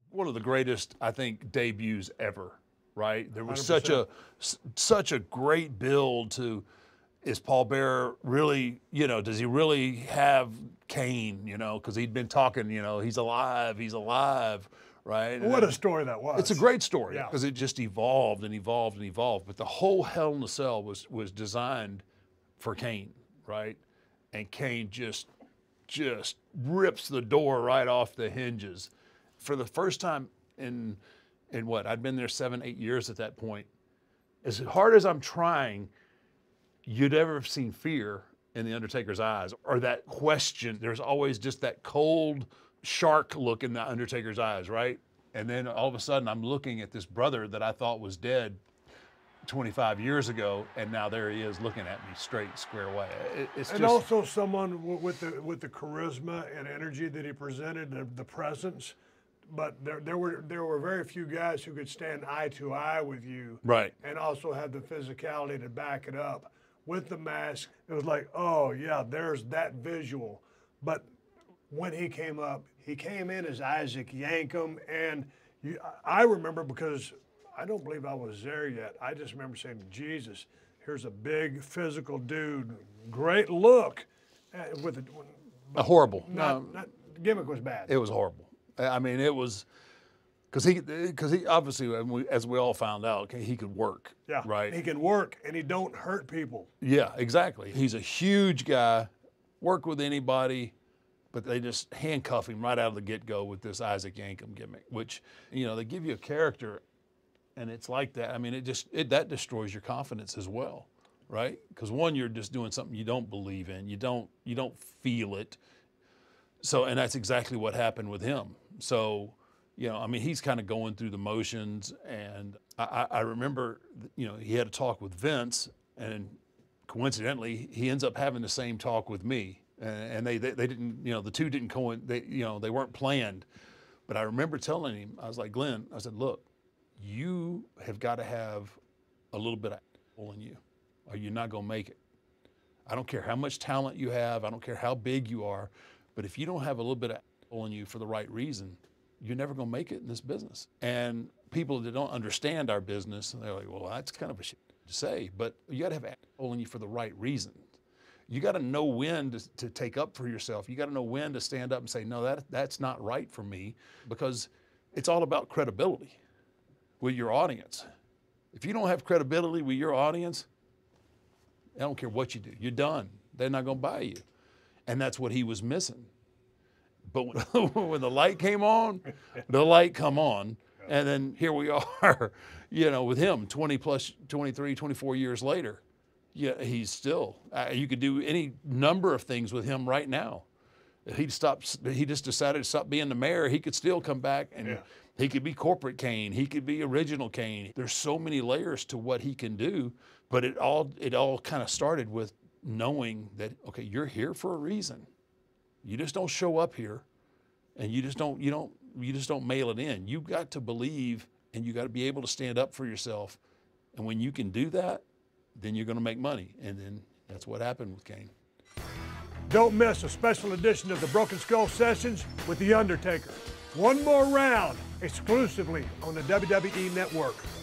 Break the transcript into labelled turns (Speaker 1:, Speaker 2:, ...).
Speaker 1: One of the greatest, I think, debuts ever, right? There was
Speaker 2: 100%.
Speaker 1: such a great build to, is Paul Bearer really, does he really have Kane, because he'd been talking, he's alive, right?
Speaker 2: What a story that was.
Speaker 1: It's a great story
Speaker 2: Yeah.
Speaker 1: because it just evolved and evolved and evolved. But the whole Hell in a Cell was designed for Kane, right? And Kane just rips the door right off the hinges. For the first time in what, I'd been there 7-8 years at that point. As hard as I'm trying, you'd ever have seen fear in the Undertaker's eyes or that question. There's always just that cold shark look in the Undertaker's eyes, right? And then all of a sudden I'm looking at this brother that I thought was dead 25 years ago, and now there he is looking at me straight, square away.
Speaker 2: And also someone with the charisma and energy that he presented, the presence. But there were very few guys who could stand eye to eye with you,
Speaker 1: right?
Speaker 2: And also have the physicality to back it up. With the mask, it was like, oh yeah, there's that visual. But when he came up, he came in as Isaac Yankem, and I remember, because I don't believe I was there yet. I just remember saying, Jesus, here's a big physical dude, great look, with
Speaker 1: a horrible.
Speaker 2: The gimmick was bad.
Speaker 1: It was horrible. I mean, it was because he obviously, as we all found out, he could work.
Speaker 2: Yeah,
Speaker 1: right.
Speaker 2: He can work, and he don't hurt people.
Speaker 1: Yeah, exactly. He's a huge guy, work with anybody, but they just handcuff him right out of the get-go with this Isaac Yankem gimmick, which they give you a character, and it's like that. I mean, that destroys your confidence as well, right? Because one, you're just doing something you don't believe in, you don't feel it. So, and that's exactly what happened with him. So, I mean, he's kind of going through the motions, and I remember, he had a talk with Vince, and coincidentally, he ends up having the same talk with me, and they didn't, the two didn't they weren't planned, but I remember telling him, I was like, Glenn, I said, look, you have got to have a little bit of apple in you, or you're not going to make it. I don't care how much talent you have, I don't care how big you are, but if you don't have a little bit of apple in you for the right reason, you're never going to make it in this business. And people that don't understand our business, they're like, well, that's kind of a shit to say, but you got to have apple in you for the right reason. You got to know when to take up for yourself. You got to know when to stand up and say, no, that's not right for me, because it's all about credibility with your audience. If you don't have credibility with your audience, I don't care what you do, you're done. They're not going to buy you. And that's what he was missing. But when the light came on, the light come on. And then here we are, with him 23, 24 years later. Yeah, he's still, you could do any number of things with him right now. If he just decided to stop being the mayor, he could still come back and he could be corporate Kane. He could be original Kane. There's so many layers to what he can do, but it all kind of started with knowing that, okay, you're here for a reason. You just don't show up here and you just don't mail it in. You've got to believe, and you got to be able to stand up for yourself. And when you can do that, then you're going to make money. And then that's what happened with Kane.
Speaker 2: Don't miss a special edition of the Broken Skull Sessions with The Undertaker. One more round exclusively on the WWE Network.